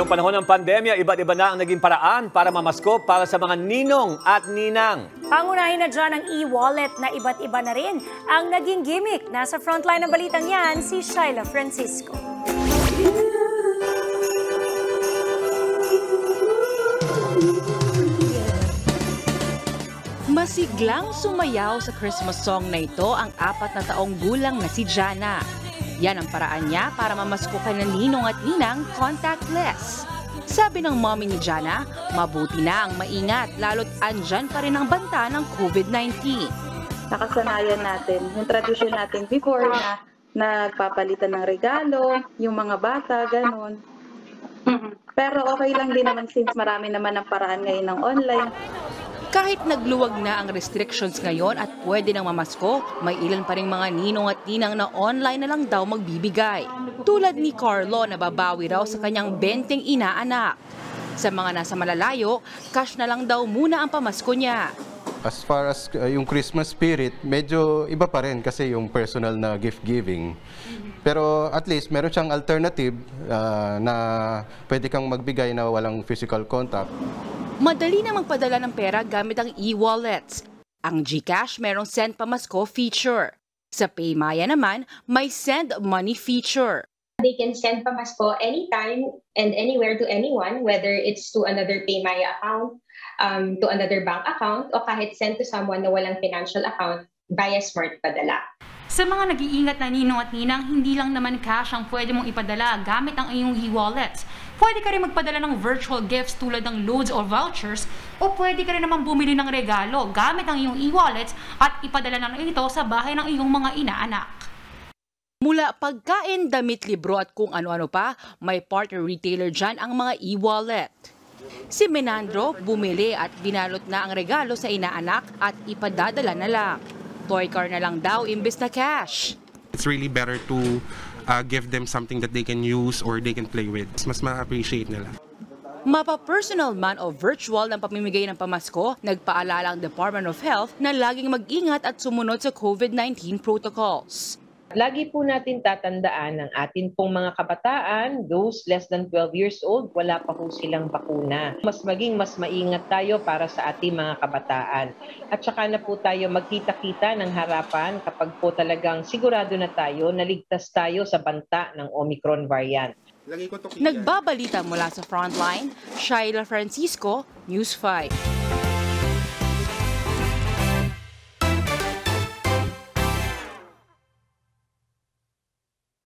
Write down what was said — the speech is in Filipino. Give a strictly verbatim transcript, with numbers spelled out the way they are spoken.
Ngayong panahon ng pandemya, iba't iba na ang naging paraan para mamasko para sa mga ninong at ninang. Pangunahin na dyan ang e-wallet na iba't iba na rin ang naging gimmick. Nasa frontline ng balitang yan, si Shyla Francisco. Masiglang sumayaw sa Christmas song na ito ang apat na taong gulang na si Jana. Yan ang paraan niya para mamaskukan ng ninong at ninang contactless. Sabi ng mommy ni Jana, mabuti na ang maingat lalo't andyan pa rin ang banta ng COVID nineteen. Nakasanayan natin yung tradisyon natin before na nagpapalitan ng regalo, yung mga bata, ganun. Pero okay lang din naman since marami naman ang paraan ngayon ng online. Kahit nagluwag na ang restrictions ngayon at pwede nang mamasko, may ilan pa ring mga ninong at ninang na online na lang daw magbibigay. Tulad ni Carlo na babawi raw sa kanyang benteng inaanak. Sa mga nasa malalayo, cash na lang daw muna ang pamasko niya. As far as uh, yung Christmas spirit, medyo iba pa rin kasi yung personal na gift giving. Pero at least meron siyang alternative uh, na pwede kang magbigay na walang physical contact. Madali na magpadala ng pera gamit ang e-wallets. Ang GCash merong send pamasko feature. Sa PayMaya naman, may send money feature. They can send pamasko anytime and anywhere to anyone, whether it's to another PayMaya account, um, to another bank account, o kahit send to someone na walang financial account via smart padala. Sa mga nag-iingat na ninong at ninang, hindi lang naman cash ang pwede mong ipadala gamit ang iyong e-wallets. Pwede ka rin magpadala ng virtual gifts tulad ng loads or vouchers, o pwede ka rin naman bumili ng regalo gamit ang iyong e-wallets at ipadala na ito sa bahay ng iyong mga inaanak. Mula pagkain, damit, libro at kung ano-ano pa, may partner retailer dyan ang mga e-wallet. Si Menandro bumili at binalot na ang regalo sa inaanak at ipadadala na lang. Toy car na lang daw imbes na cash. It's really better to uh, give them something that they can use or they can play with. Mas ma-appreciate nila. Mapa-personal man o virtual ng pamimigay ng pamasko, nagpaalala ang Department of Health na laging mag-ingat at sumunod sa COVID nineteen protocols. Lagi po natin tatandaan ang atin pong mga kabataan, those less than twelve years old, wala pa po silang bakuna. Mas maging mas maingat tayo para sa ating mga kabataan. At saka na po tayo magkita-kita ng harapan kapag po talagang sigurado na tayo, naligtas tayo sa banta ng Omicron variant. Nagbabalita mula sa Frontline, Shyla Francisco, News five.